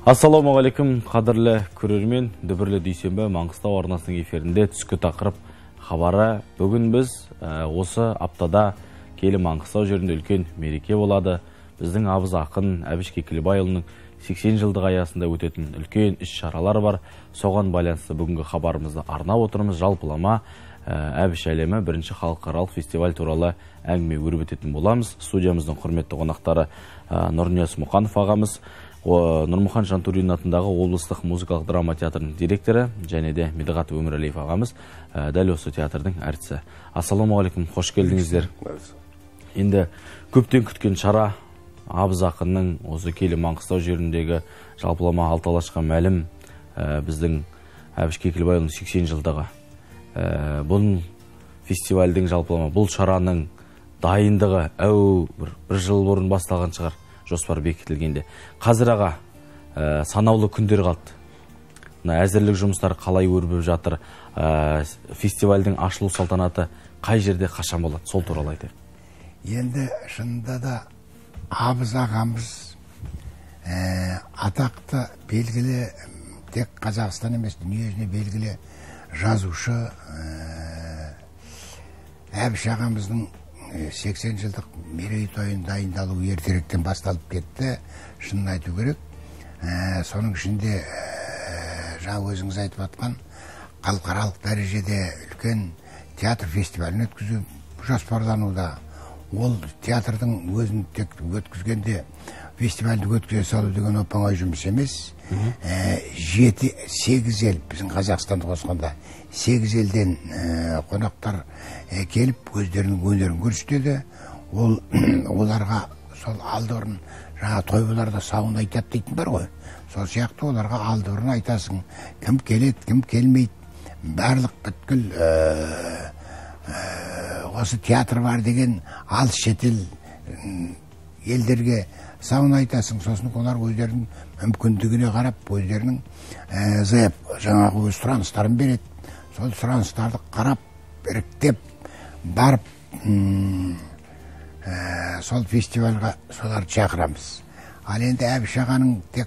Ассалаумағалейкум, қадірлі көрермен, дүбірлі дүйсенбі Маңғыстау арнасының эфирінде түскі тақырып хабары. Бүгін біз осы аптада Киелі Маңғыстау жерінде үлкен мереке болады. Біздің абыз ақын Әбіш Кекілбайұлының 80 жылдық аясында өтетін үлкен іс-шаралар бар. Соған байланысты бүгінгі хабарымызды арнап отырмыз. Жалпылама Әбіш әлемі бірінші халықаралық фестиваль туралы әңгіме өрбітетін боламыз. Студиямыздың құрметті қонақтары Нұрнияз Мұқанов ағамыз, Нұрмұхан Жантурин атындағы облыстық музыкалық драма театрының директоры және де Медіғат Өмірәлиев ағамыз, дәл осы театрдың әртісі. Ассалаумағалейкум, қош келдіңіздер. Енді көптен күткен шара абыз ақынның осы Киелі Маңғыстау жеріндегі жалпылама алты алашқа мәлім біздің Әбіш Кекілбайұлының 80 жылдығы. Бұл фестивальдің жалпылама, бұл шараның дайындығы бір жыл бұрын басталған шығар, жоспар бекітілгенде. Қазір аға санаулы күндер қалды. Әзірлік жұмыстары қалай өрбіп жатыр? Фестивальдің ашылу салтанаты қай жерде қашан болады? Сол туралы айтайық. Енді шынында да абыз ағамыз атақты, белгілі, тек Қазақстан емес, дүниежүзіне белгілі жазушы. Әбіш ағамыздың 80 жылдық мерейтойын дайындалу ертеректен басталып кетті, шынын айту керек. Соның ішінде жаңа өзіңіз айтып атқан халықаралық дәрежеде үлкен театр фестивалін өткізу жоспарлануда. Ол театрдың өзін тек өткізгенде фестивальді өткізе салу деген оп-оңай жұмыс емес. 7-8 ел, біздің Қазақстанды қосқанда 8 елден қонақтар келіп өздерінің өнерін көрсетеді. Оларға сол алдырын, жаңа тойбаларда сауын айтады дейтін бар ғой. Сол сияқты оларға алдырын айтасың. Кім келеді, кім келмейді. Барлық бүткіл осы театр бар деген алыс шетел елдерге сауын айтасың. Сосын олар өздерінің мүмкіндігіне қарап, өздерінің жаңағы өз сұраныстарын береді. Сол сұраныстарды қарап, іріктеп, барып, сол фестивальға соларды шақырамыз. Ал енді Әбіш ағаның тек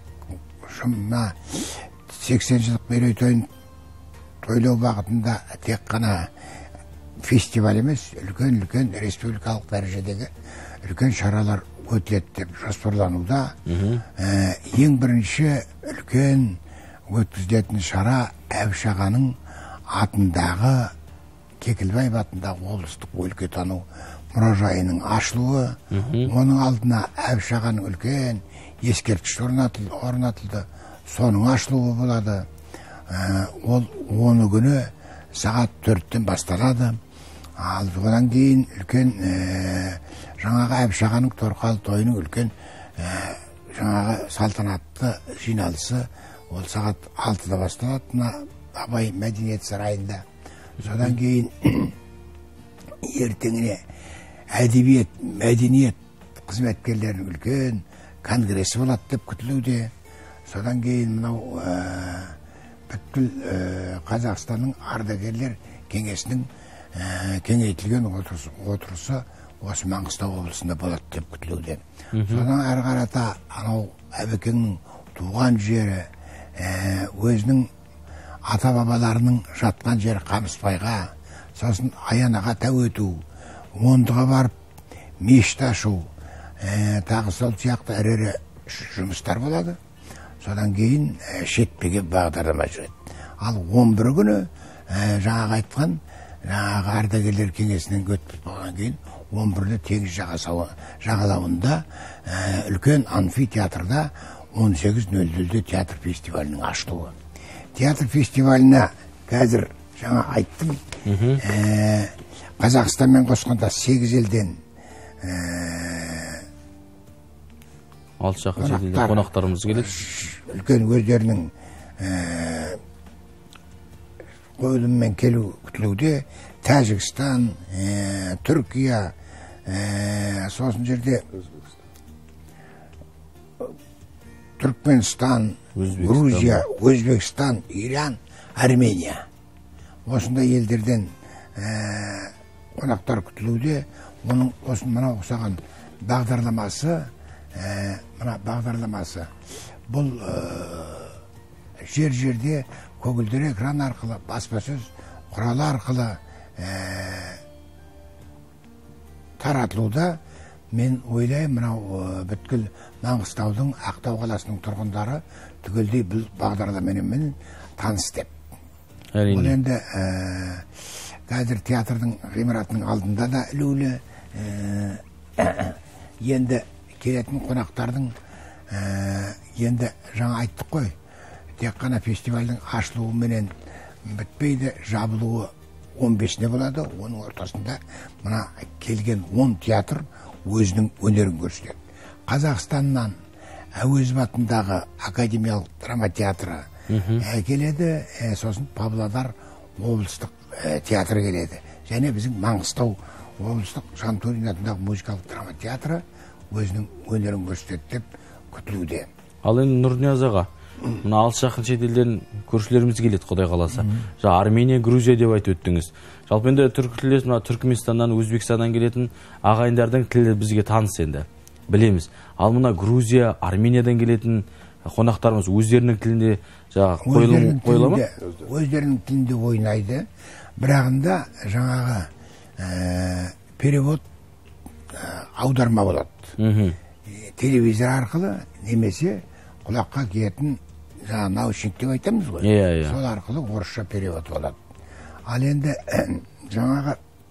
80 жылдық мерейтойын тойлау бағытында тек қана фестиваль емес, үлкен республикалық дәрежедегі үлкен шаралар өтіледі деп жоспарлануда. Ең бірінші үлкен өткізілетін шара Әбіш ағаның атындағы, Кекілбаев атындағы облыстық өлкетану мұражайының ашылуы. Оның алдына Әбіш ағаның үлкен ескерткіш орнатылды. Соның ашылуы болады. Ол 10 күні сағат 4-тен басталады. Ал одан кейін үлкен жаңағы Әбіш ағаның торқалы тойының үлкен жаңағы салтанатты жиналысы ол сағат 6-да басталады, Абай мәдениет сарайында. Содан кейін ертеңіне әдебиет, мәдениет қызметкерлерінің үлкен конгресі болады деп күтілуде. Содан кейін мынау бүткіл Қазақстанның ардагерлер кеңесінің кеңейтілген отырысы осы Маңғыстау облысында болады деп күтілуде. Содан әрі қарата анау Әбекеңнің туған жері, өзінің ата-бабаларының жатқан жері Қамысбайға, сосын Аянаға тәу ету, Ондыға барып мешіт ашу, тағы сол сияқты ірі жұмыстар болады. Содан кейін шетпеге бағдарлама жүреді. Ал 11 күні жаңағы айтқан жаңағы ардагерлер кеңесінен өтіп болған кейін 11-де теңіз жағалауында үлкен амфитеатрда 18:00-де театр фестивалінің ашылуы. Театр фестиваліне қазір жаңа айттым, Қазақстанмен қосқанда 8 елден алыс жақын шетелден қонақтарымыз келеді. Үлкен өздерінің қойылыммен келу күтілуде. Тәжікстан, Түркия, сосын жерде Түркменстан, Грузия, Өзбекстан, Иран, Армения. Осындай елдерден қонақтар күтілуде. Оның мына ұқсаған бағдарламасы бұл жер-жерде көгілдір экран арқылы, баспасөз құралы арқылы таратылуда. Мен ойлаймын, мынау бүткіл Маңғыстаудың, Ақтау қаласының тұрғындары түгелдей бұл бағдарламамен таныс деп. Бұл енді қазір театрдың ғимаратының алдында да ілулі. Енді келетін қонақтардың енді жаңа айттық қой, тек қана фестивальдің ашылуы менен бітпейді, жабылуы 15-не болады. Оның ортасында мына келген 10 театр өзінің өнерін көрсетеді. Қазақстаннан Әуезов атындағы академиялық драма театры келеді, сосын Павлодар облыстық театры келеді. Және біздің Маңғыстау облыстық Жантөрин атындағы музыкалық драма театры өзінің өнерін көрсетеді деп күтілуде. Ал енді Нұрнияз аға, мына алыс жақын шетелден көршілеріміз келеді, Құдай қаласа. Армения, Грузия деп айтып өттіңіз. Жалпы енді түркітілдес, мына Түркменстаннан, Өзбекстаннан келетін ағайындардың тілі бізге таныс енді, білеміз. Ал мына Грузия, Армениядан келетін қонақтарымыз өздерінің тілінде қойыла ма? Өздерінің тілінде ойнайды. Бірағында жаңағы перевод, аударма болады. Телевизор арқылы немесе құлаққа киетін наушник деп айтамыз ғой. Сол арқылы орысша перевод болады. Ал енді жаңағы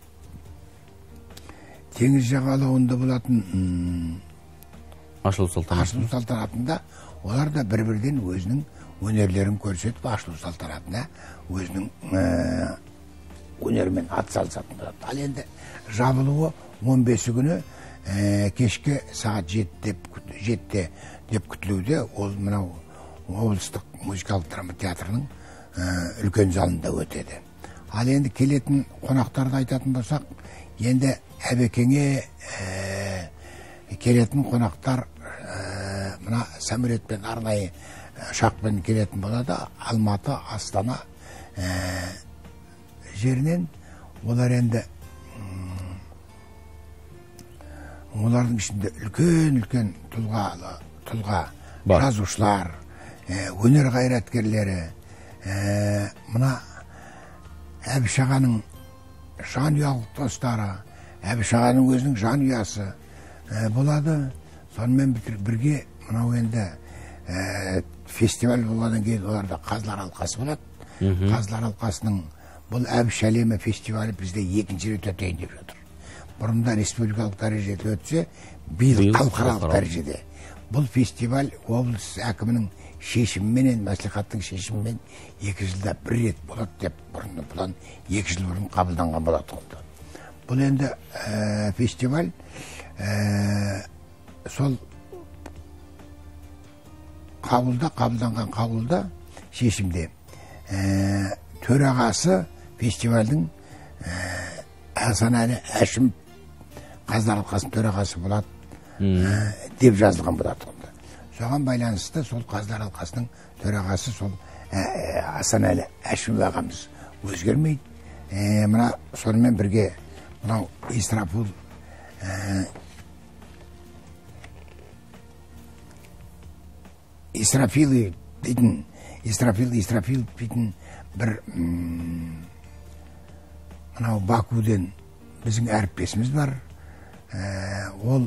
теңіз жағалауында болатын ашылу салтанатында олар да бір-бірден өзінің өнерлерін көрсетіп, ашылу салтанатына өзінің өнерімен атсалысатын болады. Ал енді жабылуы 15 күні кешке сағат 7 деп күтілуде. Ол мынау облыстық музыкалық драма театрының үлкен залында өтеді. Ал енді келетін қонақтарды айтатын болсақ, енді әбекеңе келетін қонақтар мына самолетпен, арнайы ұшақпен келетін болады. Алматы, Астана жерінен. Олар енді олардың ішінде үлкен тұлға жазушылар, өнер қайраткерлері, мына Әбіш ағаның жанұялық достары, Әбіш ағаның өзінің жанұясы болады. Сонымен бірге мынау енді фестиваль болғаннан кейін оларда қазылар алқасы болады. Қазылар алқасының бұл Әбіш әлемі фестивалі бізде 2-ші рет өтейін деп жатыр. Бұрында республикалық дәрежеде өтсе, биыл халықаралық дәрежеде. Бұл фестиваль облыс әкімінің шешімімен, мәслихаттың шешімімен 2 жылда 1 рет болады деп, бұдан 2 жыл бұрын қабылданған болады. Бұл енді фестиваль сол қабылданған қаулыда шешімде төрағасы фестивальдің Асанәлі Әшім қазылар алқасының төрағасы болады деп жазылған болады. Соған байланысты сол қазылар алқасының төрағасы сол Асанәлі Әшім ағамыз өзгермейді. Мына сонымен бірге мынау Исрафил дейтін бір мынау Бакуден біздің әріптесіміз бар. Ол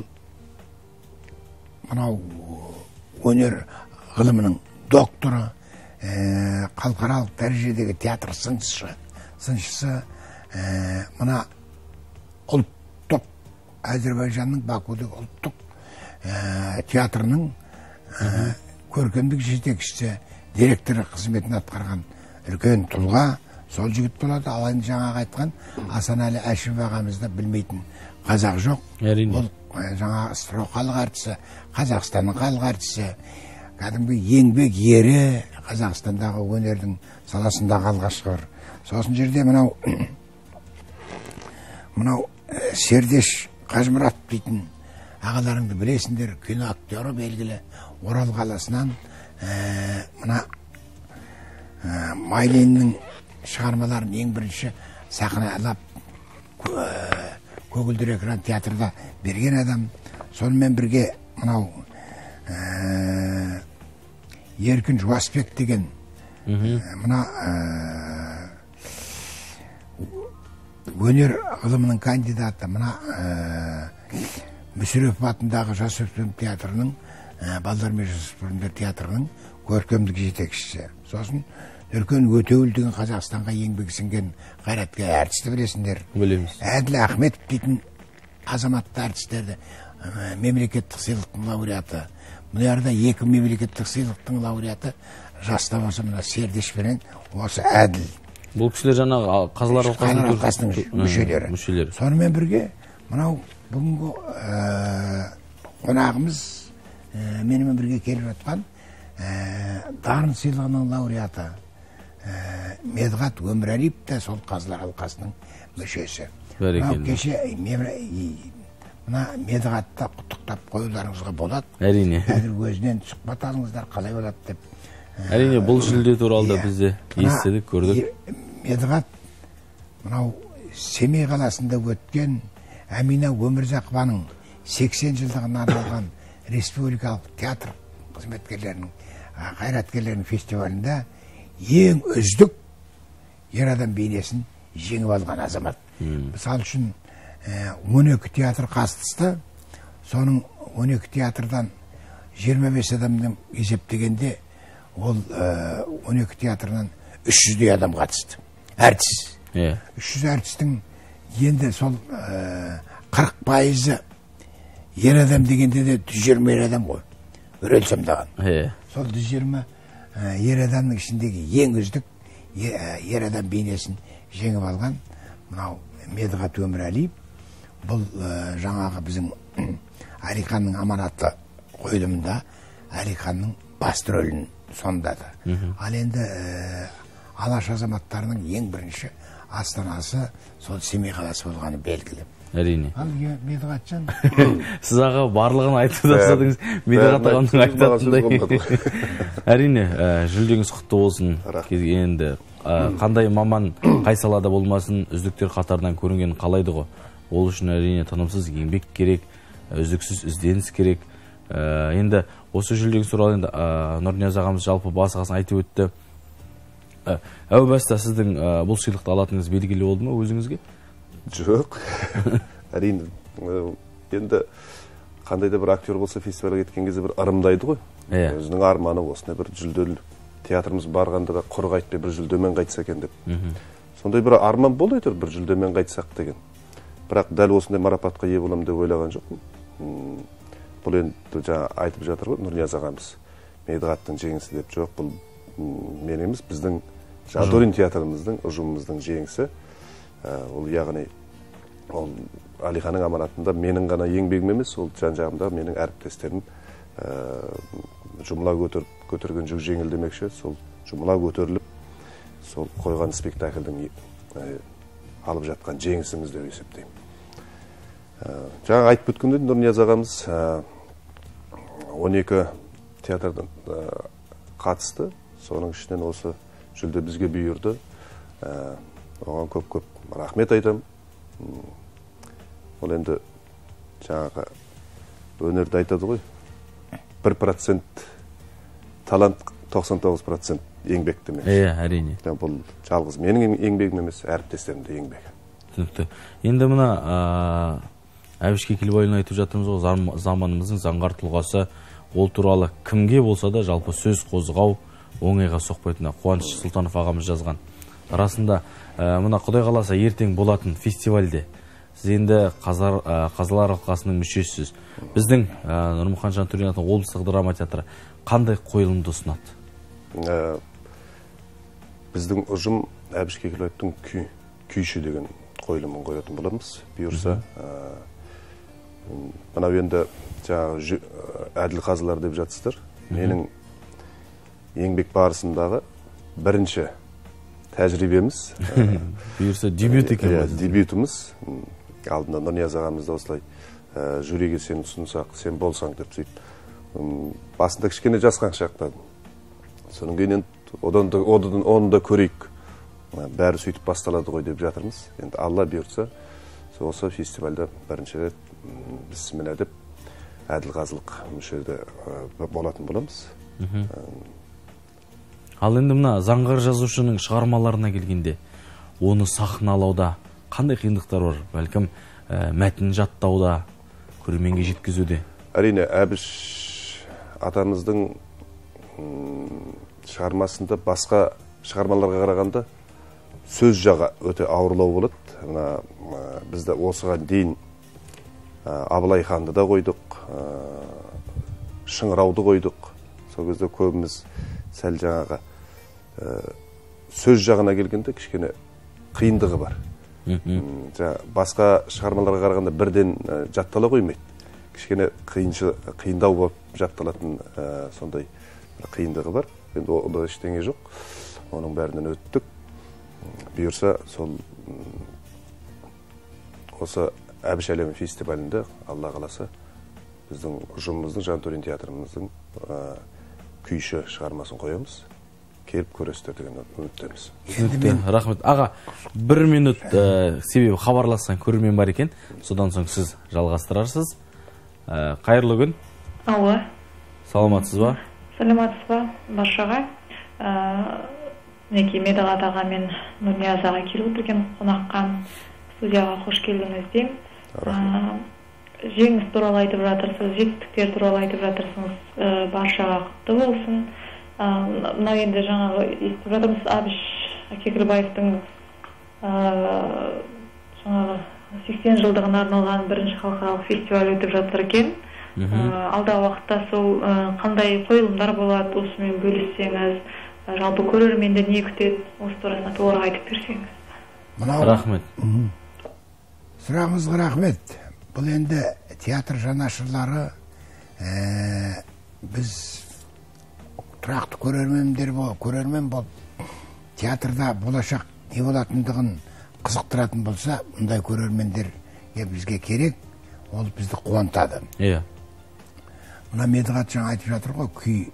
мынау өнер ғылымының докторы, халықаралық дәрежедегі театр сыншысы, мына ұлттық Әзербайжанның Бакудегі ұлттық театрының көркемдік жетекшісі, директоры қызметін атқарған үлкен тұлға сол жігіт болады. Ал енді жаңағы айтқан Асанәлі Әшім ағамызды білмейтін қазақ жоқ. Бұл жаңағы СССР халық әртісі, Қазақстанның халық әртісі, кәдімгі еңбек ері, Қазақстандағы өнердің саласындағы алғашқы. Сосын жерде мынау Сердеш Қажмұрат дейтін ағаларыңды білесіңдер, кино актері белгілі, Орал қаласынан мына Майленнің шығармаларын ең бірінші сахналап көгілдір экран театрда берген адам. Сонымен бірге мынау Еркін Жуасбек деген мына өнер ғылымының кандидаты, мына Мүсірепов атындағы жасөспірім театрының, балалар мен жасөспірімдер театрының көркемдік жетекшісі. Сосын Үркен Өтеуіл деген Қазақстанға еңбек сіңген қайраткер әртісті білесіңдер. Білеміз. Әділ Ахметов дейтін азаматты әртістерді, мемлекеттік сыйлықтың лауреаты. Мұнарда 2 мемлекеттік сыйлықтың лауреаты жаста болса мына Сердешпенен осы Әділ. Бұл кісілер жаңағы қазылар алқасының мүшелері. Сонымен бірге мынау бүгінгі қонағымыз менімен бірге келіп жатқан дарын сыйлығының лауреаты Медғат Өмірәлиев те сол қазылар алқасының мүшесі. Мынау кеше мына Медғатты құттықтап қоюларыңызға болады. Әрине. Қазір өзінен сұхбат алыңыздар, қалай болады деп. Әрине, бұл жүлде туралы да бізде естідік, көрдік. Медғат мынау Семей қаласында өткен Әмина Өмірзақованың 80 жылдығына арналған республикалық театр қызметкерлерінің, қайраткерлерінің фестивалінде ең үздік ер адам бейнесін жеңіп алған азамат. Мысалы үшін 12 театр қатысты, соның 12 театрдан 25 адамның есептегенде ол 12 театрынан 300 адам қатысты. Әртіс. 300 әртістің енді сол 40% ер адам дегенде де 120 ер адам ғой. Өрелсемдаған. Сол 120 ер адамның ішіндегі ең үздік ер адам бейнесін жеңіп алған мынау Медғат Өмірәлиев. Бұл жаңағы біздің Әлиханның аманаты қойылымында Әлиханның басты рөлін сомдады. Ал енді Алаш азаматтарының ең бірінші астанасы сол Семей қаласы болғаны белгілі. Әрине. Ал Медғатжан, сіз аға барлығын айтып тастадыңыз, Медғат ағамның айтатындай. Әрине, жүлдеңіз құтты болсын. Енді қандай маман қай салада болмасын, үздіктер қатарынан көрінген қалайды ғой. Ол үшін әрине тынымсыз еңбек керек, үздіксіз ізденіс керек. Енді осы жүлдеңіз туралы енді Нұрнияз ағамыз жалпы басқасын айтып өтті. Әу баста сіздің бұл сыйлықты алатыныңыз белгілі болды ма өзіңізге? Жоқ. Әрине. Енді қандай да бір актер болса фестивальге кеткен кезде бір ырымдайды ғой. Өзінің арманы осындай бір жүлделі театрымыз барғандыға құр қайтпай бір жүлдемен қайтса екен деп. Сондай бір арман болды әйтеуір бір жүлдемен қайтсақ деген. Бірақ дәл осындай марапатқа ие боламын деп ойлаған жоқпын. Бұл енді жаңа айтып жатыр ғой Нұрнияз ағамыз. Медғаттың жеңісі деп жоқ, бұл мен емес, біздің Жадорин театрымыздың, ұжымымыздың жеңісі. Ол яғни ол Әлиханның аманатында менің ғана еңбегім емес, ол жан-жағымдағы менің әріптестерім жұмыла көтерген жүк жеңіл демекші, сол жұмыла көтеріліп, сол қойған спектакльдің алып жатқан жеңісіміз деп есептеймін. Жаңа айтып өткендей Нұрнияз ағамыз 12 театрдан қатысты, соның ішінен осы жүлде бізге бұйырды. Оған көп-көп рахмет айтам. Ол енді жаңағы өнерді айтады ғой, 1% талант, 99% еңбек демек. Әрине. Бұл жалғыз менің еңбегім емес, әріптестерімде еңбегі. Түсінікті. Енді мына Әбіш Кекілбайұлын айтып жатырмыз ғой, заманымыздың заңғар тұлғасы, ол туралы кімге болса да жалпы сөз қозғау оңайға соқпайтын. Қуаныш Сұлтанов ағамыз жазған. Расында мына Құдай қаласа ертең болатын фестивальде сіз енді қазылар алқасының мүшесісіз. Біздің Нұрмұхан Жантөрин атындағы облыстық драма театры қандай қойылымды ұсынады? Біздің ұжым Әбіш Кекілбаевтың күйші деген қойылымын қоятын боламыз. Бұйырса, мынау енді жаңағы әділ қазылар деп жатсыздар. Менің еңбек барысындағы бірінші тәжірибеміз. Бұйырса дебют екен. Дебютіміз. Алдында Нұрнияз ағамызда осылай жүреге сен ұсынсақ, сен болсаң деп сөйтіп. Басында кішкене жасқан шақтадым. Соның кейін оны да көрейік. Бәрі сөйтіп басталады ғой деп жатырмыз. Енді Алла бұйыртса, осы фестивальда бірінші рет бісміллә деп әділ қазылық мүшесі болатын боламыз. Ал енді мына заңғар жазушының шығармаларына келгенде, оны сахналауда қандай қиындықтар бар? Бәлкім мәтін жаттауда, көрерменге жеткізуде. Әрине, Әбіш атамыздың шығармасында басқа шығармаларға қарағанда сөз жағы өте ауырлау болады. Мына бізді осыған дейін Абылай ханды да қойдық, Шыңырауды қойдық. Сол кезде көбіміз сәл жаңағы сөз жағына келгенде кішкене қиындығы бар. Басқа шығармаларға қарағанда бірден жаттала қоймайды. Кішкене қиындау болып жатталатын сондай қиындығы бар. Енді онда ештеңе жоқ. Оның бәрінен өттік. Бұйырса сол осы Әбіш әлемі фестивалінде Алла қаласа біздің ұжымымыздың, Жантөрин театрымыздың күйші шығармасын қоямыз. Келіп көресіздер деген үміттеміз. Түсінікті, рахмет. Аға, 1 минут себебі хабарласқан көрермен бар екен. Содан соң сіз жалғастырарсыз. Қайырлы күн. Алло. Саламатсыз ба? Саламатсыз ба, баршаға. Мінекей Медағат аға мен Нұрнияз аға келіп отырген қонаққа, студияға қош келдіңіз деймін. Жеңіс туралы айтып жатырсыз, жетістіктер туралы айтып жатырсыңыз, баршаға құтты болсын. Мына енді жаңағы естіп жатырмыз, Әбіш Кекілбаевтың жаңағы 80 жылдығына арналған бірінші халықаралық фестиваль өтіп жатыр екен. Алдағы уақытта сол қандай қойылымдар болады, осымен бөліссеңіз, жалпы көрерменді не күтеді, осы турасында толығырақ айтып берсеңіз. Рахмет. Сұрағыңызға рахмет. Бұл енді театр жанашырлары біз тұрақты көрермен болып, театрда болашақ не болатындығын қызықтыратын болса, мұндай көрермендер бізге керек, ол бізді қуантады. Мұна Медағат жаңа айтып жатыр ғой,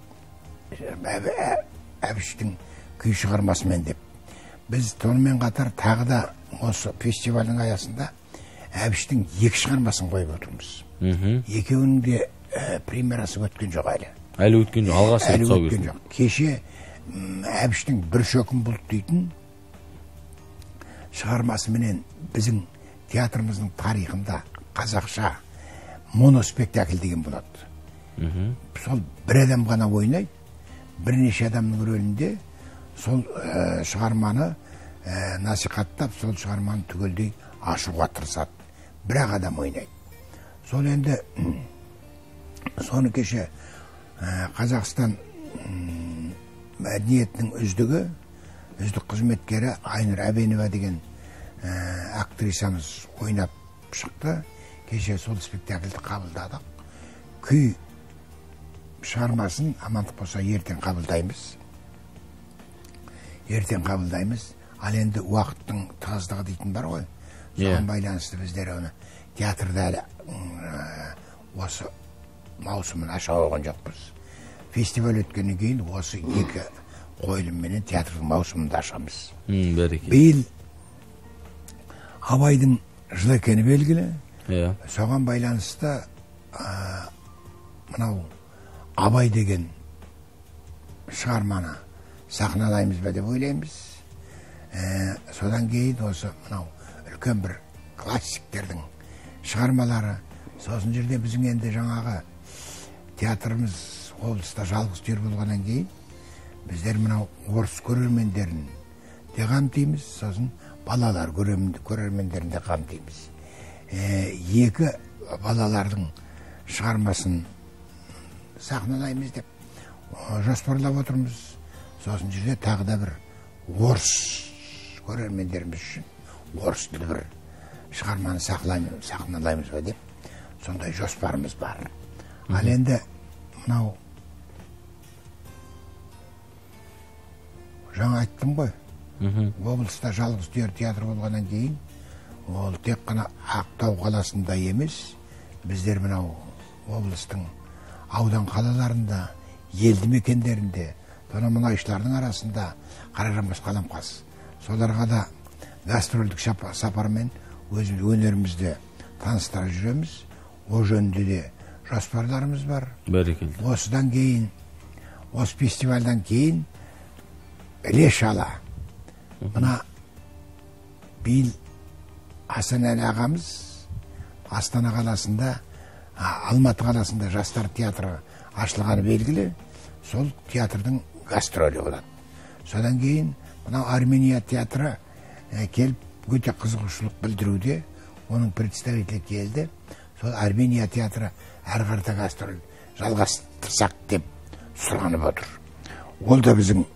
Әбіштің күй шығармасымен деп. Біз сонымен қатар тағы да осы фестивальдің аясында Әбіштің 2 шығармасын қойып отырмыз. Екеуінің де премьерасы өткен жоқ әлі. Әлі өткен жоқ, алғаш рет тұсау кесті. Кеше Әбіштің бір шөкім бұлт дейтін шығармасыменен біздің театрымыздың тарихында қазақша моноспектакль деген болады. Сол бір адам ғана ойнайды, бірнеше адамның рөлінде сол шығарманы насихаттап, сол шығарманы түгелдей ашуға тырысады. Бірақ адам ойнайды. Сол енді соны кеше Қазақстан мәдениетінің үздік қызметкері Айнұр Әбенова деген актрисамыз ойнап шықты. Кеше сол спектакльді қабылдадық. Күй шығармасын амандық болса ертең қабылдаймыз. Ал енді уақыттың тығыздығы дейтін бар ғой. Соған байланысты біздер оны театрда әлі осы маусымын аша қойған жоқпыз. Фестиваль өткеннен кейін осы 2 қойылымменен театрдың маусымында ашамыз. Биыл Абайдың жылы екені белгілі. Соған байланысты мынау Абай деген шығарманы сахналаймыз ба деп ойлаймыз. Содан кейін осы мынау үлкен бір классиктердің шығармалары. Сосын жерде біздің енді жаңағы театрымыз облыста жалғыз жер болғаннан кейін біздер мынау орыс көрермендерін де қамтимыз, сосын балалар көрермендерін де қамтимыз. 2 балалардың шығармасын сахналаймыз деп жоспарлап отырмыз. Сосын жерде тағы да бір орыс көрермендеріміз үшін орыс тілі бір шығарманы сахналаймыз ба деп сондай жоспарымыз бар. Ал енді мынау жаңа айттым ғой, облыста жалғыз театр болғаннан кейін ол тек қана Ақтау қаласында емес, біздер мынау облыстың аудан қалаларында, елді мекендерінде, мұнайшылардың арасында Қаражанбас Қаламқас, соларға да гастрольдік сапармен өзіміз өнерімізді таныстыра жүреміз. О жөнінде де жоспарларымыз бар. Бәрекелді. Осыдан кейін, осы фестивальдан кейін іле шала. Мына биыл Асан Әлі ағамыз Астана қаласында, Алматы қаласында жастар театры ашылғаны белгілі. Сол театрдың гастролі болады. Содан кейін мына Армения театры келіп өте қызығушылық білдіруде. Оның представителі келді. Сол Армения театры әрі қарата гастроль жалғастырсақ деп сұранып отыр. Ол да біздің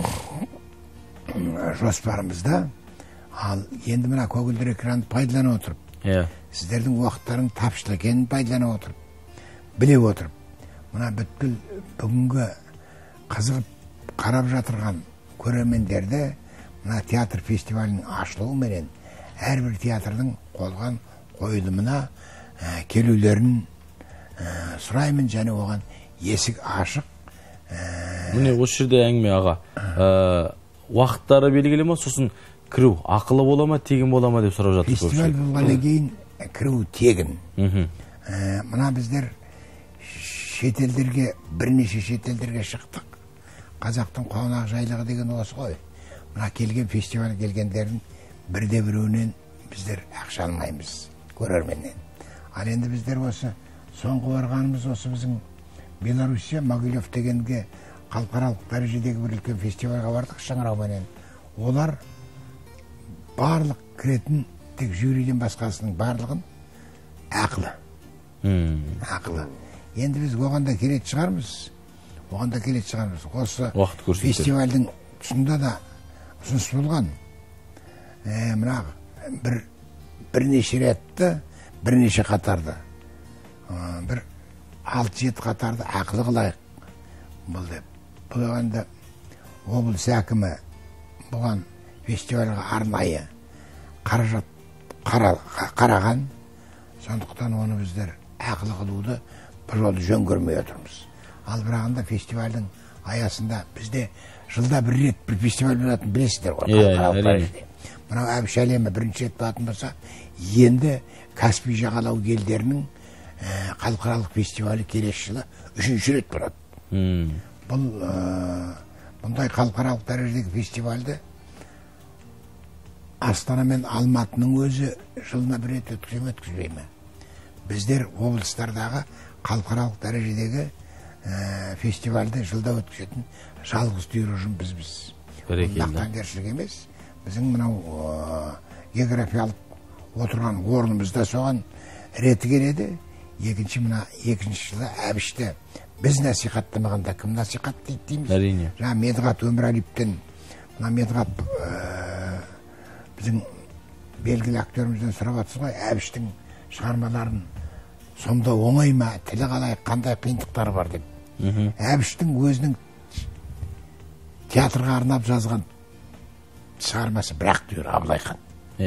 жоспарымызда. Ал енді мына көгілдір экранды пайдаланып отырып, сіздердің уақыттарың тапшылы екенін пайдаланып отырып, біле отырып, мына бүткіл бүгінгі қызығып қарап жатырған көрермендерді мына театр фестивалінің ашылуы менен әрбір театрдың қойылған қойылымына келулерін сұраймын, және оған есік ашық. Міне осы жерде әңгіме аға. Уақыттары белгілі ме, сосын кіру ақылы бола ма, тегін бола ма деп сұрап жатыр. Фестиваль болғаннан кейін кіру тегін. Мына біздер шетелдерге, бірнеше шетелдерге шықтық. Қазақтың қонақ жайлығы деген осы ғой. Мына келген фестиваль келгендердің бірде біреуінен біздер ақша алмаймыз, көрерменнен. Ал енді біздер осы соңғы барғанымыз осы біздің Белоруссия, Могилев дегенге халықаралық дәрежедегі бір үлкен фестивальға бардық шаңырауменен. Олар барлық кіретін тек жюриден басқасының барлығын ақылы. Ақылы. Енді біз оған да келет шығармыз. Осы фестивальдің тұсында да ұсыныс болған. Мына бірнеше ретті, бірнеше қатарды, бір 6-7 қатарды ақылы қылайық. Бұл деп. Бұл оғанда облыс әкімі бұған фестивальға арнайы қаражат қараған. Сондықтан оны біздер ақылы қылуды бір жолы жөн көрмей отырмыз. Ал бірағында фестивальдің аясында бізде жылда бір рет бір фестиваль болатын білесіздер ғой. Мынау Әбіш әлемі бірінші рет болатын болса, енді Каспий жағалау елдерінің халықаралық фестивалі келесі жылы 3-ші рет болады. Бұндай халықаралық дәрежедегі фестивальді Астана мен Алматының өзі жылына бір рет өткізбей ме? Біздер облыстардағы халықаралық дәрежедегі фестивальді жылда өткізетін жалғыз түйір ұжым бізбіз. Мақтаншылық емес. Біздің мынау географиялық отырған орнымызда соған реті келеді. Екінші жылы Әбішті біз насихаттамағанда кім насихаттайды дейміз. Әрине. Жаңа Медғат Өмірәлиевтен, мына Медғат біздің белгілі актерімізден сұрап жатсыз ғой, Әбіштің шығармаларын сонда оңай ма, тілі қалай, қандай қиындықтары бар деп. Әбіштің өзінің театрға арнап жазған шығармасы бірақ түйір Абылай хан.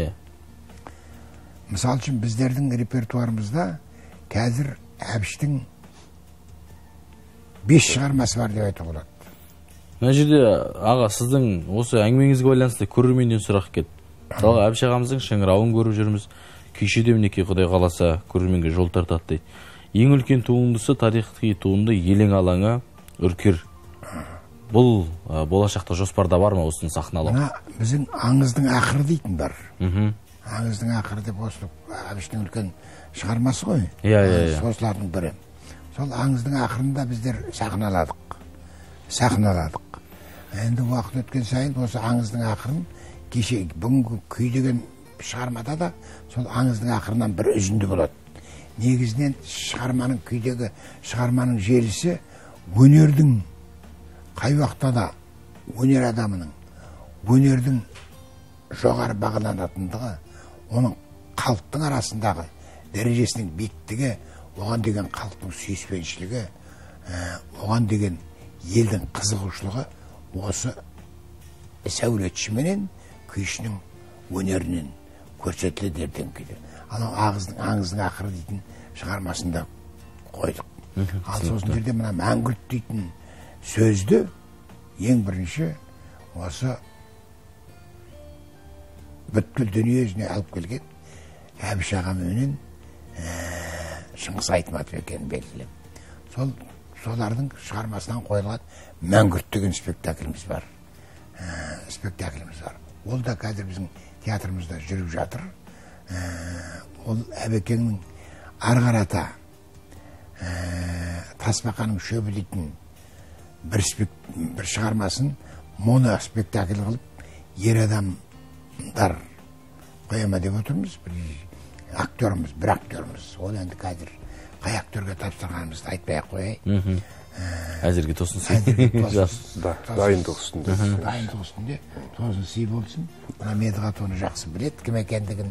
Мысал үшін біздердің репертуарымызда қазір Әбіштің 5 шығармасы бар деп айтуға болады. Мына жерде аға, сіздің осы әңгімеңізге байланысты көрерменден сұрақ келді. Мысалға Әбіш ағамыздың шыңырауын көріп жүрміз. Күйшеде мінекей Құдай қаласа көрерменге жол тартады дейді. Ең үлкен туындысы, тарихи туынды елең алаңы үркер. Бұл болашақта жоспарда бар ма осыны сахналау? Мына біздің аңыздың ақыры дейтін бар. Аңыздың ақыры деп осы Әбіштің үлкен шығармасы ғой. Осылардың бірі. Сол аңыздың ақырында біздер сахналадық. Енді уақыт өткен сайын осы аңыздың ақырын кеше бүгінгі күй деген шығармада да сол аңыздың ақырынан бір үзінді болады. Негізінен шығарманың күйдегі шығарманың желісі өнердің қай уақытта да өнер адамының өнердің жоғары бағаланатындығы, оның халықтың арасындағы дәрежесінің биіктігі, оған деген халықтың сүйіспеншілігі, оған деген елдің қызығушылығы осы сәулетші менен күйшінің өнерінен көрсетіледі ертең күйде. Анау аңыздың ақыры дейтін шығармасында қойдық. Ал сосын жерде мына мәңгүрт дейтін сөзді ең бірінші осы бүткіл дүние жүзіне алып келген Әбіш ағаменен Шыңғыс Айтматов екенін белгілі. Солардың шығармасынан қойылған мәңгүрт деген спектакліміз бар. спектакліміз бар. Ол да қазір біздің театрымызда жүріп жатыр. Ол Әбекеңнің Арғарата Тасбақаның шөбі дейтін бір шығармасын моно спектакль қылып, ер адамдар қояма деп отырмыз. Бір актеріміз. Ол енді қазір қай актерге тапсырғанымызды айтпай-ақ қояй. Әзірге тосын дайындық үстінде. Дайындық үстінде тосын сый болсын. Мына Медғат оны жақсы біледі, кім екендігін.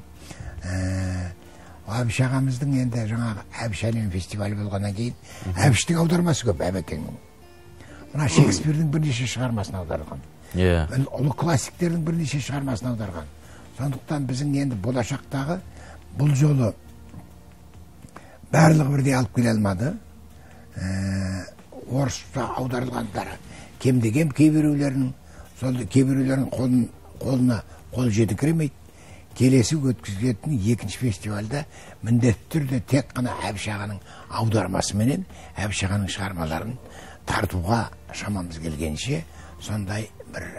Әбіш ағамыздың енді жаңағы Әбіш әлем фестивалі болғаннан кейін Әбіштің аудармасы көп, Әбекеңнің. Мына Шекспирдің бірнеше шығармасын аударған. Ұлы классиктердің бірнеше шығармасын аударған. Сондықтан біздің енді болашақтағы бұл жолы барлығы бірдей алып келе алмады. Орысша аударылғандары кемде-кем кейбіреулерінің қолына қол жетіңкіремейді. Келесі өткізілетін екінші фестивальда міндетті түрде тек қана Әбіш ағаның аудармасыменен Әбіш ағаның шығармаларын тартуға шамамыз келгенше сондай бір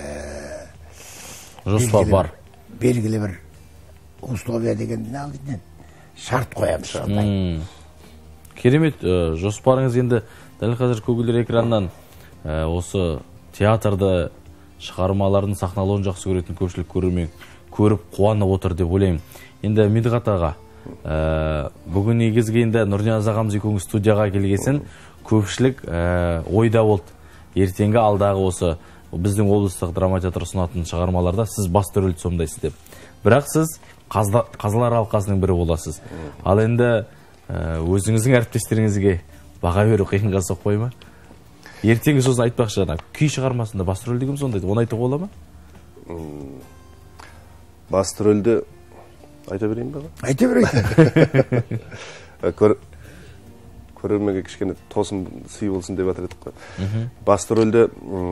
жоспар бар. Белгілі бір условия деген не алдымен шарт қоямыз сондай. Керемет, жоспарыңыз енді дәл қазір көгілдір экраннан осы театрды шығармалардың сахналауын жақсы көретін көпшілік көрермен көріп қуанып отыр деп ойлаймын. Енді Медғат аға, бүгін негізгі енді Нұрнияз ағамыз екеуіңіз студияға келгесін көпшілік ойда болды. Ертеңгі алдағы осы біздің облыстық драма театры ұсынатын шығармаларда сіз басты рөлді сомдайсыз деп. Бірақ сіз қазылар алқасының бірі боласыз. Ал енді өзіңіздің әріптестеріңізге баға беру қиынға соқпай ма? Ертеңгі сосын айтпақшы, күй шығармасында басты рөлді кім сомдайды? Оны айтуға бола ма? Басты рөлді айта берейін бе? Айта берейін. Көрерменге кішкене тосын сый болсын деп атыр едік қой. Басты рөлді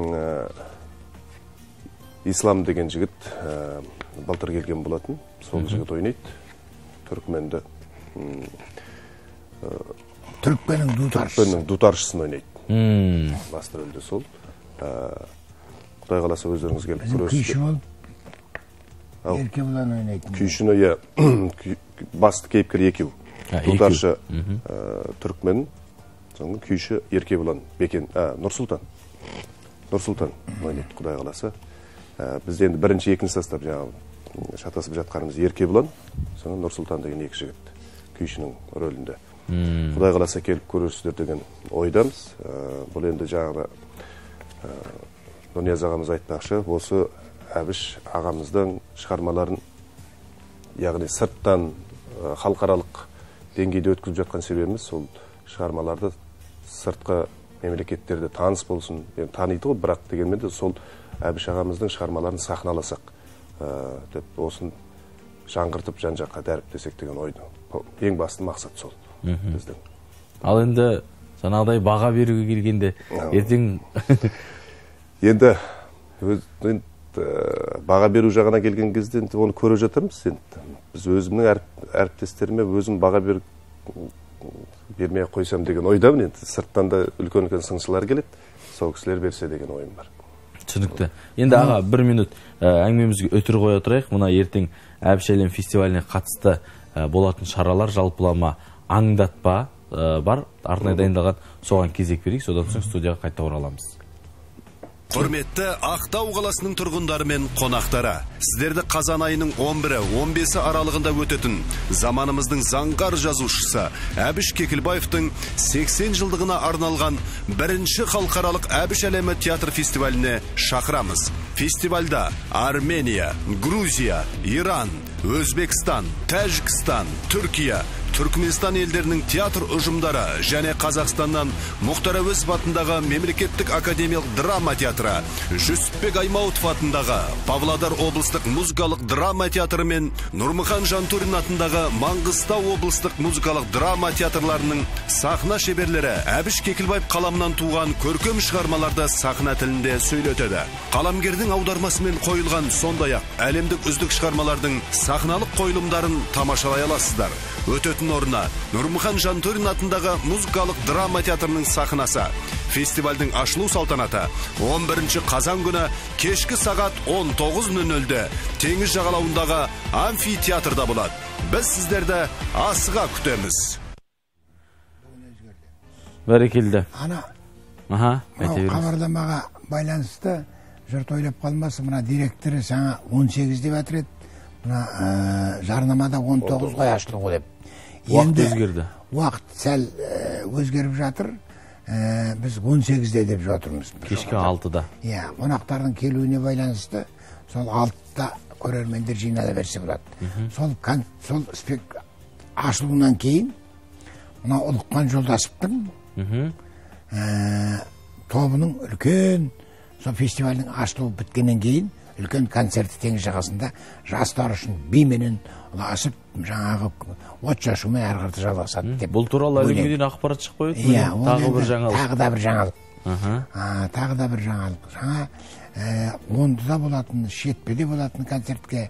Ислам деген жігіт былтыр келген болатын. Сол жігіт ойнайды. Түркменді. Түркменнің дутаршысын ойнайды. Басты рөлді сол. Құдай қаласа өздеріңіз келіп көресіздер. Күйші болып Еркебұлан ойнайтын. Күйшіні басты кейіпкер екеу. Дутаршы Түркмен, күйші Еркебұлан Бекен, Нұрсұлтан ойнайды, құдай қаласа. Бізде енді бірінші, екінші состав шатасып жатқанымыз Еркебұлан, соңы Нұрсұлтан деген екі жігіт күйшінің рөлінде. Құдай қаласа келіп көресіздер деген ойдамыз. Бұл енді жаңағы Нұрнияз ағамыз айтпақшы, осы Әбіш ағамыздың шығармаларын, яғни сырттан халықаралық деңгейде өткізіп жатқан себебіміз сол шығармаларды сыртқы мемлекеттерде таныс болсын, таниды ғой, бірақ дегенмен де сол Әбіш ағамыздың шығармаларын сахналасақ деп осын жаңғыртып жан-жаққа дәріптесек деген ойды. Ең басты мақсат сол біздің. Ал енді жаңағыдай баға беруге келгенде ертең енді баға беру жағына келген кезде оны көріп жатырмыз. Біз өзімнің әріптестеріме өзім баға бермей қойсам деген ойдамын. Сырттан да үлкен-үлкен сыншылар келеді, сол кісілер берсе деген ойым бар. Түсінікті. Енді аға, бір минут әңгімемізге өтір қоя тұрайық. Мұна ертең Әбіш әлем фестиваліне қатысты болатын шаралар жалпылама аңдатпа бар, арнайы дайындалған, соған кезек берейік, содан соң студияға қайта ораламыз. Құрметті Ақтау қаласының тұрғындары мен қонақтары, сіздерді қазан айының 11-15 аралығында өтетін заманымыздың заңғар жазушысы Әбіш Кекілбаевтың 80 жылдығына арналған бірінші халықаралық Әбіш әлемі театр фестиваліне шақырамыз. Фестивальда Армения, Грузия, Иран, Өзбекстан, Тәжікстан, Түркия, Түркменстан елдерінің театр ұжымдары және Қазақстаннан Мұхтар Әуезов атындағы мемлекеттік академиялық драма театры, Жүсіпбек Аймауытов атындағы Павлодар облыстық музыкалық драма театры мен Нұрмұхан Жантурин атындағы Маңғыстау облыстық музыкалық драма театрларының сахна шеберлері Әбіш Кекілбаев қаламынан туған көркем шығармаларды сахна тілінде сөйлетеді. Қаламгердің аудармасымен қойылған сондай-ақ әлемдік үздік шығармалардың сахналық қойылымдарын тамашалай аласыздар. Өтетін концерттің орны Нұрмұхан Жантөрин атындағы музыкалық драма театрының сахнасы. Фестивальдің ашылу салтанаты 11 қазан күні кешкі сағат 19:00-де теңіз жағалауындағы амфитеатрда болады. Біз сіздерді асыға күтеміз. Бәрекелді. Ана хабарламаға байланысты жұрт ойлап қалмасын, мына директоры саңа 18 деп атыр еді, мына жарнамада 19 қой ашылу деп. Уақыт өзгерді. Уақыт сәл өзгеріп жатыр. Біз 18-де деп жатырмыз. Кешкі 6-да. Иә, қонақтардың келуіне байланысты сол 6-да көрермендер жинала берсе болады. Сол ашылуынан кейін мына Ұлыққан Жолдасовтың тобының үлкен сол фестивальдің ашылуы біткеннен кейін үлкен концерті теңіз жағасында жастар үшін бименен ұласып жаңағы от шашумен әрі қарата жалғасады деп. Бұл туралы әлемге дейін ақпарат шықпай еді. Иә, тағы бір жаңалық. Тағы да бір жаңалық. Жаңа Ондыда болатын, Шетпеде болатын концертке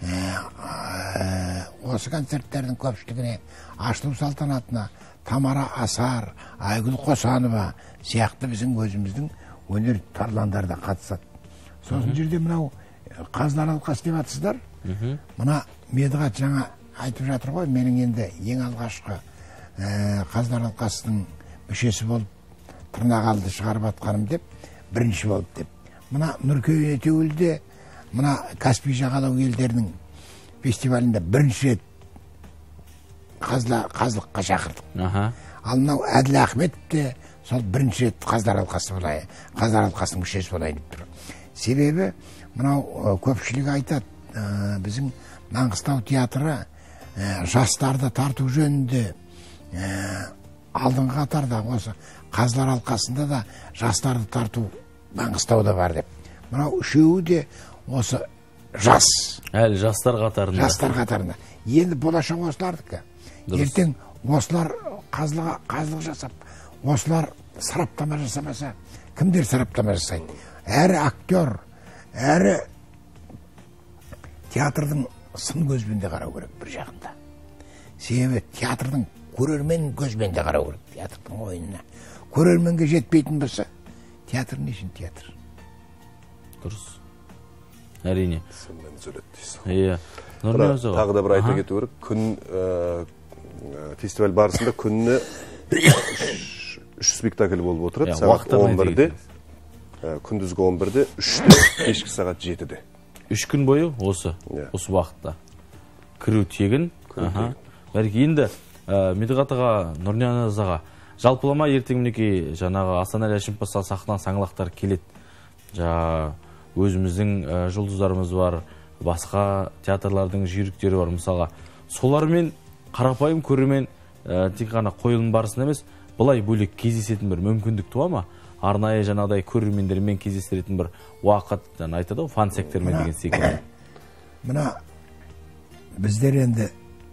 осы концерттердің көпшілігіне ашылу салтанатына Тамара Асар, Айгүл Қосанова сияқты біздің өзіміздің өнер тарландар да қатысады. Сосын жерде мынау Қазылар алқасы деп атсыздар. Мына Медғат жаңа айтып жатыр ғой, менің енді ең алғашқы Қазылар алқасының мүшесі болып Тырнақалды шығарып атқаным деп, бірінші болып деп. Мына Нұркеуен Етеуілде, мына Каспий жағалау елдерінің фестивалінде бірінші рет қазылыққа шақырдық. Ал мынау Әділ Ахметов те сол бірінші рет Қазылар алқасының мүшесі болайын деп тұр. Себебі мынау көпшілік айтады, біздің Маңғыстау театры жастарды тарту жөнінде алдыңғы қатарда, осы Қазылар алқасында да жастарды тарту Маңғыстауда бар деп. Мынау үшеуі де осы жас. Әлі жастар қатарында. Жастар қатарында. Енді болашақ осылардікі. Ертең осылар қазылық жасап, осылар сараптама жасамаса, кімдер сараптама жасайды? Әрі актер, әрі театрдың сын көзбен де қарау керек бір жағында. Себебі театрдың көрермен көзбен де қарау керек театрдың ойынына. Көрерменге жетпейтін болса, театр не үшін театр? Дұрыс. Әрине. Сенмен сөйлет дейсің. Иә. Тағы да бір айта кету керек. Күн фестиваль барысында күніне 3 спектакль болып отырады. Сағат 11-де, күндізгі 11-де, 3-те, кешкі сағат 7-де. 3 күн бойы осы уақытта. Кіру тегін. Бәрекелді. Енді Медғат аға, Нұрнияз аға, жалпылама ертең мінекей жаңағы Астанәлі Әшімов сахнадан саңлақтар келеді. Өзіміздің жұлдыздарымыз бар, басқа театрлардың жүйріктері бар. Мысалға, солармен қарапайым көрермен тек қана қойылым барысында емес, бұлай бөлек кездесетін бір мүмкіндік туа ма? Арнайы жаңағыдай көрермендермен кездестіретін бір уақыт, айтады ғой, фан сектормен деген секілді. Мына біздер енді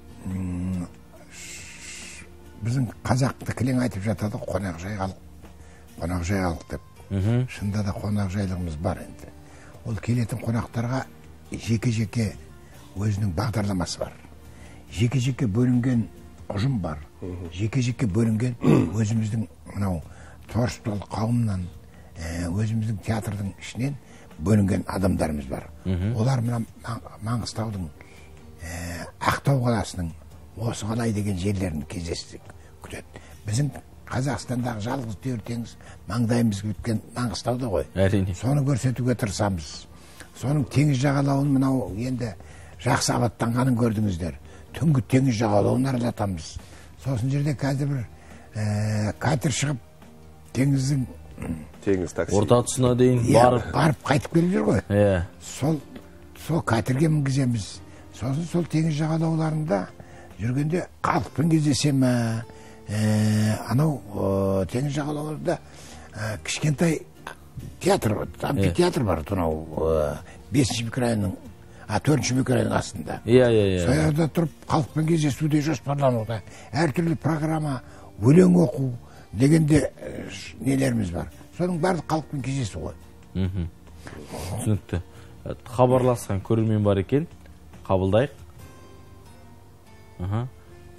біздің қазақты кілең айтып жатады, қонақжайлық деп. Шында да қонақжайлығымыз бар енді. Ол келетін қонақтарға жеке-жеке өзінің бағдарламасы бар. Жеке-жеке бөлінген ұжым бар. Жеке-жеке бөлінген өзіміздің мынау творчестволық қауымнан, өзіміздің театрдың ішінен бөлінген адамдарымыз бар. Олар Маңғыстаудың Ақтау қаласының осы қалай деген жерлерін кездесіп күтеді. Біздің Қазақстандағы жалғыз түйір теңіз маңдайымыз біткен Маңғыстауда ғой. Әрине. Соны көрсетуге тырысамыз. Соның теңіз жағалауын мынау енді жақсы абаттанғанын көрдіңіздер. Түнгі теңіз жағалауын аралатамыз. Сосын жерде қазір бір катер шығып теңіздің такси орта тұсына дейін барып қайтып келіп жүр ғой. Сол катерге мінгіземіз. Сосын сол теңіз жағалауларында жүргенде халықпен кездесе ме, анау теңіз жағалауларында кішкентай театр бар, амфитеатр бар, тұнау 5-ші микрорайонның, 4-ші микрорайонның астында. Сояда тұрып халықпен кездесуде жоспарлануда. Әртүрлі программа, өлең оқу дегенде нелеріміз бар. Соның барлық халықпен кездесу ғой. Түсінікті. Хабарласқан көрермен бар екен, қабылдайық.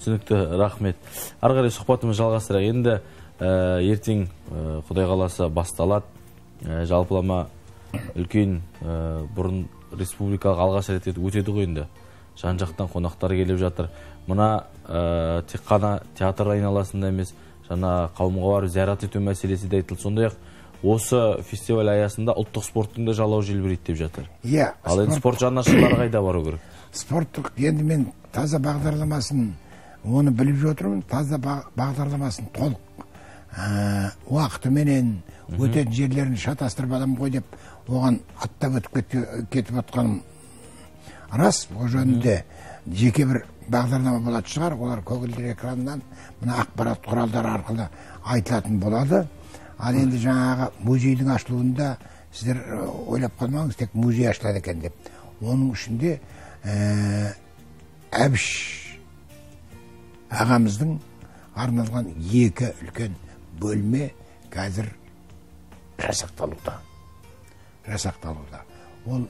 түсінікті, рахмет. Ары қарай сұхбатымыз жалғастырайық. Енді ертең Құдай қаласа басталады. Жалпылама үлкен бұрын республикалық алғаш рет өтеді ғой енді. Жан-жақтан қонақтар келіп жатыр. Мына тек қана театр айналасында емес, жаңа қауымға барып зиярат ету мәселесі де айтылды. Сондай-ақ осы фестиваль аясында ұлттық спорттың да жалау желбірейді деп жатыр. Иә. Ал енді спорт жанашырлары қайда бару керек? Спорттық енді мен таза бағдарламасын оны біліп жатырмын. Таза бағдарламасын толық уақытыменен өтетін жерлерін шатастырып аламын ғой деп оған аттап өтіп кетіп отқаным рас. О жөнінде жеке бір бағдарлама болады шығар. Олар көгілдір экраннан мына ақпарат құралдары арқылы айтылатын болады. Ал енді жаңағы музейдің ашылуында сіздер ойлап қалмаңыз, тек музей ашылады екен деп. Оның ішінде Әбіш ағамыздың арналған 2 үлкен бөлме қазір жасақталуда. Ол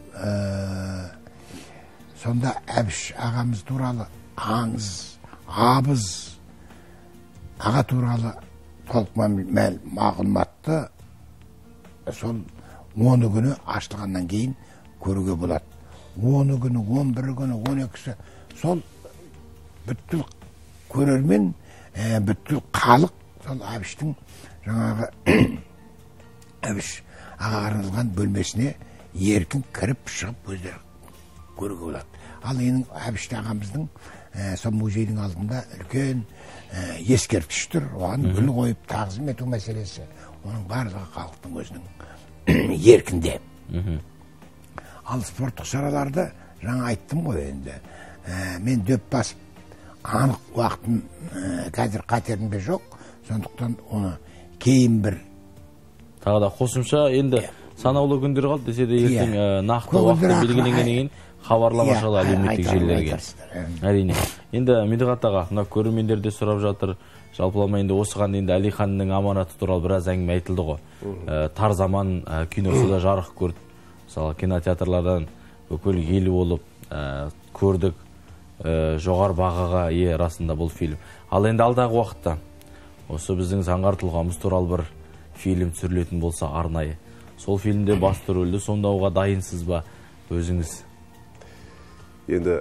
сонда Әбіш ағамыз туралы аңыз, абыз аға туралы толық мағлұматты сол 10 күні ашылғаннан кейін көруге болады. 10 күні, 11 күні, 12-сі сол бүттіл көрермен, бүттіл халық сол Әбіштің жаңағы Әбіш аға арналған бөлмесіне еркін кіріп шығып өздері көруге болады. Ал енді Әбіш ағамыздың сол музейдің алдында үлкен ескерткіш тұр. Оған гүл қойып тағзым ету мәселесі. Оның барлығы халықтың өзінің еркінде. Ал спорттық шараларды жаңа айттым ғой енді. Мен дөп басып анық уақытым қазір қатерімде жоқ. Сондықтан оны кейін бір тағы да қосымша енді санаулы күндер қалды десе де ертең нақты уақыты белгіленгеннен кейін хабарлама шығады әлеуметтік желілерге. Әрине. Енді Медіғат аға, мына көрермендер де сұрап жатыр. Жалпылама енді осыған енді Әлиханның аманаты туралы біраз әңгіме айтылды ғой. Тар заман киносы да жарық көрді. Мысалы кинотеатрлардан бүкіл ел болып көрдік. Жоғары бағаға ие расында бұл фильм. Ал енді алдағы уақытта осы біздің заңғар тұлғамыз туралы бір фильм түсірілетін болса арнайы. Сол фильмде басты рөлді сомдауға дайынсыз ба өзіңіз? Енді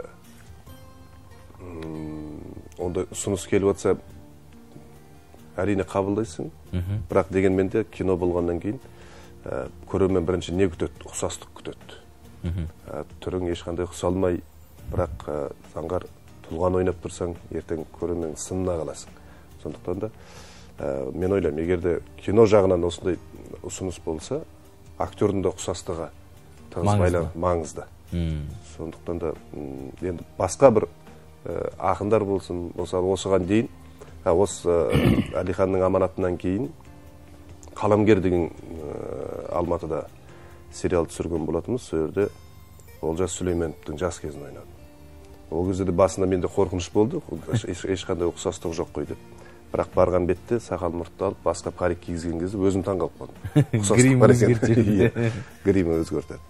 онда ұсыныс келіп жатса әрине қабылдайсың. Бірақ дегенмен де кино болғаннан кейін көрермен бірінші не күтеді? Ұқсастық күтеді. Түрің ешқандай ұқсалмай, бірақ заңғар тұлғаны ойнап тұрсаң, ертең көрермен сынына қаласың. Сондықтан да мен ойлаймын, егер де кино жағынан осындай ұсыныс болса, актердің да ұқсастығы маңызды. Сондықтан да енді басқа бір ақындар болсын, осыған дейін, осы Әлиханның аманатынан кейін Қаламгер деген Алматыда сериал түсірген болатынбыз. Сол жерде Олжас Сүлейменовтің жас кезін ойнады. Ол кезде де басында менде қорқыныш болды, ешқандай ұқсастық жоқ қой деп. Бірақ барған бетте сақал мұртты алып, басқа парик кигізген кезде өзім таңғалып қалдым. Гримі өзгертеді. Гримі өзгертеді.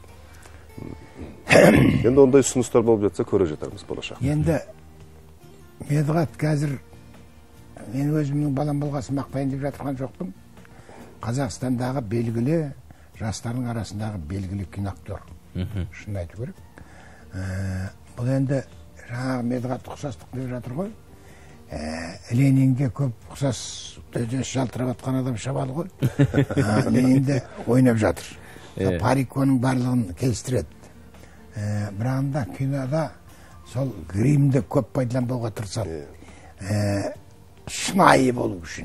Енді ондай ұсыныстар болып жатса көре жатармыз болашақ. Енді Медіғат қазір мен өзімнің балам болғасын мақтайын деп жатырған жоқпын. Қазақстандағы белгілі жастардың арасындағы белгілі киноактер. Шын айту керек. Бұл енді жаңағы Медіғат ұқсастық деп жатыр ғой. Ленинге көп ұқсас жалтырап атқан адам шабалы ғой. Ленинде ойнап жатыр. Парик оның барлығын келістіреді. Бірағында кинода сол гримді көп пайдаланбауға тырысады. Шынайы болу үшін.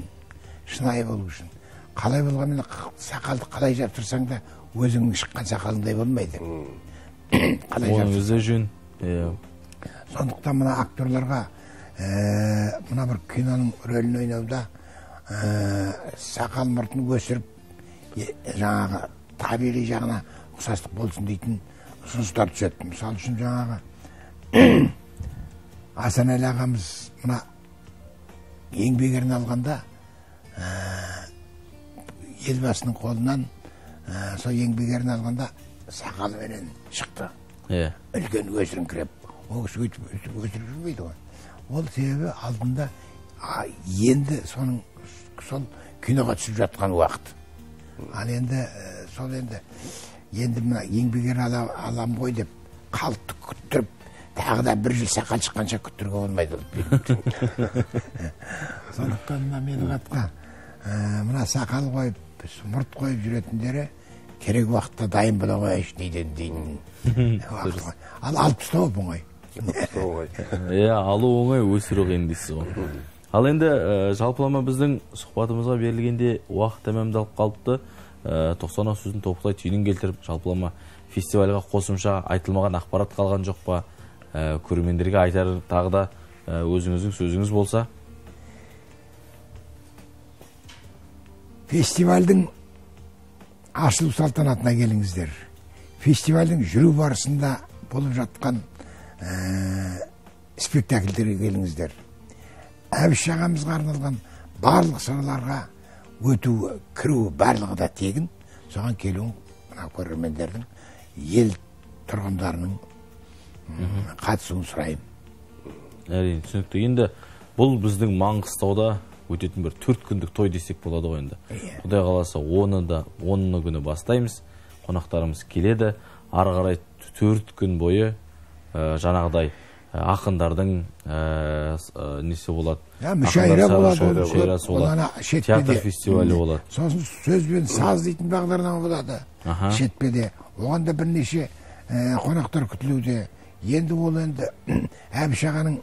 Қалай болғанмен сақалды қалай жаптырсаң да өзіңнің шыққан сақалыңдай болмайды. Оның өзі жөн. Сондықтан мына актерларға мына бір киноның рөлін ойнауда сақал мұртын өсіріп жаңағы табиғи жағына ұқсастық болсын дейтін ұсыныстар түседі. Мысалы үшін жаңағы Асанәлі ағамыз мына еңбек ерін алғанда елбасының қолынан сол еңбек ерін алғанда сақалыменен шықты. Үлкен өсіріңкіреп. Ол кісі өйтіп өсіріп жүрмейді ғой. Ол себебі алдында енді сол киноға түсіп жатқан уақыт. Ал енді сол енді мына еңбекер алам ғой деп қалыпты күттіріп, тағы да 1 жыл сақал шыққанша күттіруге болмайды. Сондықтан менің атқа мына сақал қойып, мұрт қойып жүретіндері керек уақытта дайын бола қояйыншы дейін. Ал алып тастау оңай. Алу оңай, өсіру қиын дейсіз ғой. Ал енді жалпылама біздің сұхбатымызға берілгенде уақыт тәмамдалып қалыпты. 90 сөзін топтай түйінін келтіріп, жалпылама фестивальға қосымша айтылмаған ақпарат қалған жоқ па? Көрермендерге айтар тағы да өзіңіздің сөзіңіз болса. Фестивальдің ашылу салтанатына келіңіздер. Фестивальдің жүру барысында болып жатқан спектакльдерге келіңіздер. Әбіш ағамызға арналған барлық шараларға өту, кіру барлығы да тегін. Соған келуін мына көрермендердің, ел тұрғындарының қатысуын сұрайым. Әрине, түсінікті. Енді бұл біздің Маңғыстауда өтетін бір 4 күндік той десек болады ғой енді. Құдай қаласа 10 күні бастаймыз. Қонақтарымыз келеді. Ары қарай 4 күн бойы жаңағыдай ақындардың несі болады? Мүшайра болады. Театр фестивалі болады. Сосын сөз бен саз дейтін бағдарлама болады. Шетпеде. Оған да бірнеше қонақтар күтілуде. Енді ол енді Әбіш ағаның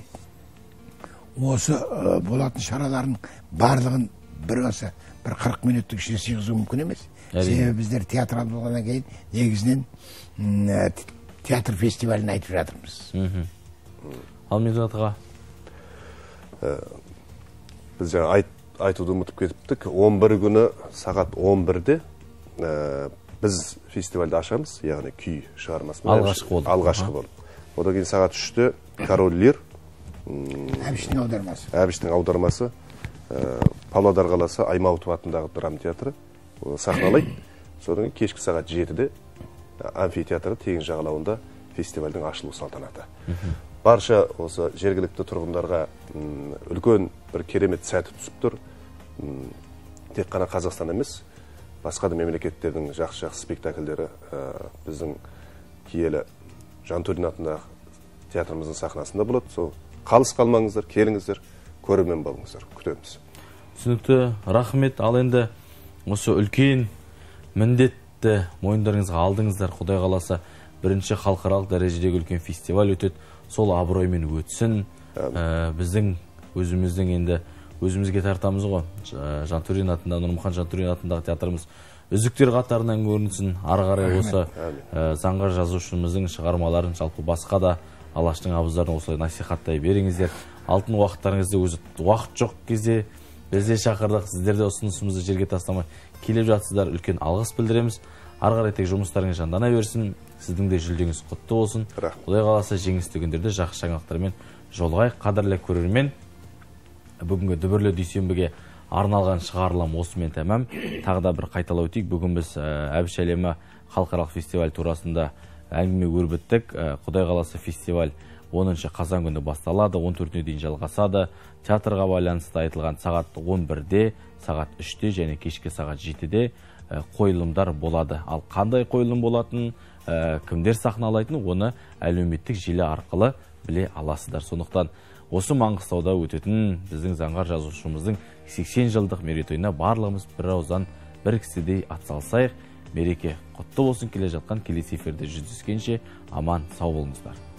осы болатын шараларын барлығын бір 40 минуттық ішіне сыйғызу мүмкін емес. Себебі біздер театрал болғаннан кейін негізінен театр фестивалін айтып жатырмыз. Ал Мирзатға? Біз жаңа айтуды ұмытып кетіптік. 11 күні сағат 11-де біз фестивальді ашамыз, яғни күй шығармасымен алғашқы болып. Одан кейін сағат 3-те Король Лир, Әбіштің аудармасы, Павлодар қаласы Аймауытов атындағы драма театры сахналайды. Содан кейін кешкі сағат 7-де амфитеатры тегін жағалауында фестивальдің ашылу салтанаты. Барша осы жергілікті тұрғындарға үлкен бір керемет сәті түсіп тұр. Тек қана Қазақстан емес, басқа да мемлекеттердің жақсы спектакльдері біздің киелі Жантөрин атындағы театрымыздың сахнасында болады. Сол қалыс қалмаңыздар, келіңіздер, көрермен болыңыздар, күтеміз. Түсінікті, рахмет. Ал енді осы үлкен міндетті мойындарыңызға алдыңыздар. Құдай қаласа бірінші халықаралық дәрежедегі үлкен фестиваль өтеді. Сол абыроймен өтсін. Біздің өзіміздің енді өзімізге тартамыз ғой. Жантөрин атындағы, Нұрмұхан Жантөрин атындағы театрымыз үздіктер қатарынан көрінсін. Ары қарай осы заңғар жазушымыздың шығармаларын жалпы басқа да Алаштың абыздарын осылай насихаттай беріңіздер. Алтын уақыттарыңызды өзі уақыт жоқ кезде бізде шақырдық. Сіздерде ұсынысымызды жерге тастамай келіп жатсыздар. Үлкен алғыс білдіреміз. Ары қарай тек жұмыстарыңыз жандана берсін. Сіздің де жүлдеңіз құтты болсын. Құдай қаласа жеңісті күндерде жақсы жаңалықтармен жолығайық. Қадірлі көрермен, бүгінгі дүбірлі дүйсенбіге арналған шығарылым осымен тәмам. Тағы да бір қайталау өтейік. Бүгін біз Әбіш әлемі халықаралық фестиваль турасында әңгіме өрбіттік. Құдай қаласа фестиваль 10 қазан күні басталады, 14-не дейін жалғасады. Театрға байланысты айтылған сағат 11-де, сағат 3-те және кешкі сағат 7-де қойылымдар болады. Ал қандай қойылым болатын, кімдер сахналайтын, оны әлеуметтік желі арқылы біле аласыздар. Сондықтан осы Маңғыстауда өтетін біздің заңғар жазушымыздың 80 жылдық мерейтойына барлығымыз бір ауыздан бір кісідей атсалысайық. Мереке құтты болсын. Келе жатқан келесі эфирде жүздескенше аман сау болыңыздар.